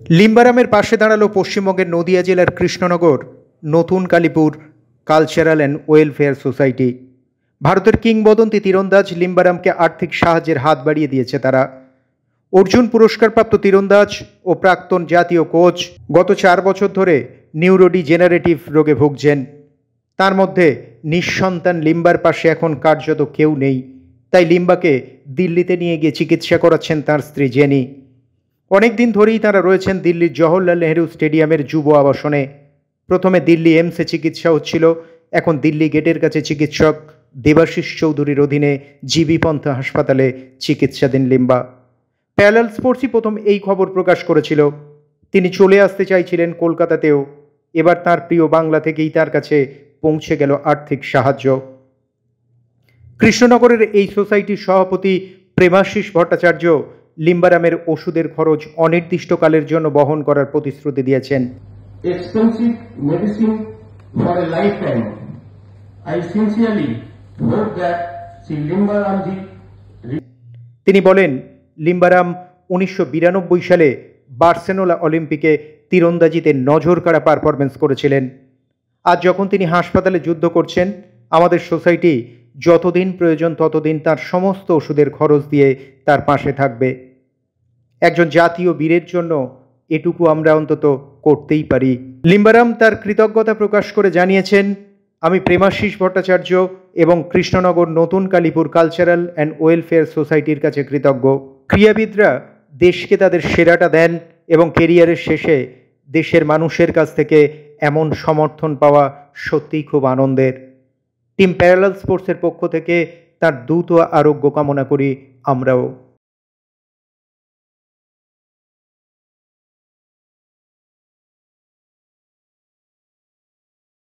লিম্বারামের পাশে দাঁড়ালো পশ্চিমবঙ্গের নদিয়া জেলার কৃষ্ণনগর নতুন Kalipur cultural and welfare society. ভারতের কিংবদন্তি তীরন্দাজ লিম্বারামকে আর্থিক সাহায্যের হাত বাড়িয়ে দিয়েছে তারা। অর্জুন পুরস্কারপ্রাপ্ত তীরন্দাজ ও প্রাক্তন জাতীয় কোচ গত 4 বছর ধরে নিউরোডিজেনারেটিভ রোগে ভুগছেন। তার মধ্যে নিঃসন্তান লিম্বার পাশে এখন কার্যত কেউ নেই, তাই লিম্বাকে দিল্লিতে নিয়ে গিয়ে চিকিৎসা করাচ্ছেন তার স্ত্রী জেনি। অনেক দিন ধরেই তারা রয়েছেন দিল্লির জওহরলাল নেহেরু স্টেডিয়ামের যুব আবাসনে। প্রথমে দিল্লি এমসে চিকিৎসা হচ্ছিল, এখন দিল্লি গেটের কাছে চিকিৎসক দেবাশিস চৌধুরীর অধীনে জিবি পন্থা হাসপাতালে চিকিৎসাধীন লিম্বা। প্যারালাল স্পোর্টসই প্রথম এই খবর প্রকাশ করেছিল। তিনি চলে আসতে চাইছিলেন কলকাতাতেও, এবার তার প্রিয় বাংলা থেকেই তার কাছে পৌঁছে গেল আর্থিক সাহায্য। কৃষ্ণনগরের এই সোসাইটির সভাপতি প্রেমাশিস ভট্টাচার্য লিম্বারামের ওষুধের খরচ অনির্দিষ্টকালের জন্য বহন করার প্রতিশ্রুতি দিয়েছেন। Expensive medicine for a lifetime. I sincerely hope that Sri Limbaramji. তিনি বলেন, লিম্বারাম 1992 সালে বার্সেলোনা অলিম্পিকে তীরন্দাজিতে নজর কাড়া পারফরমেন্স করেছিলেন। আজ যখন তিনি হাসপাতালে যুদ্ধ করছেন, আমাদের সোসাইটি যতদিন প্রয়োজন ততদিন তার সমস্ত ওষুধের খরচ দিয়ে তার পাশে থাকবে। একজন জাতীয় বীরের জন্য এটুকু আমরা অন্তত করতেই পারি। লিম্বারাম তার কৃতজ্ঞতা প্রকাশ করে জানিয়েছেন, আমি প্রেমাশিস ভট্টাচার্য এবং কৃষ্ণনগর নতুন কালীপুর কালচারাল অ্যান্ড ওয়েলফেয়ার সোসাইটির কাছে কৃতজ্ঞ। ক্রীড়াবিদরা দেশকে তাদের সেরাটা দেন এবং কেরিয়ারের শেষে দেশের মানুষের কাছ থেকে এমন সমর্থন পাওয়া সত্যিই খুব আনন্দের। টিম প্যারালাল স্পোর্টসের পক্ষ থেকে তার দ্রুত আরোগ্য কামনা করি আমরাও।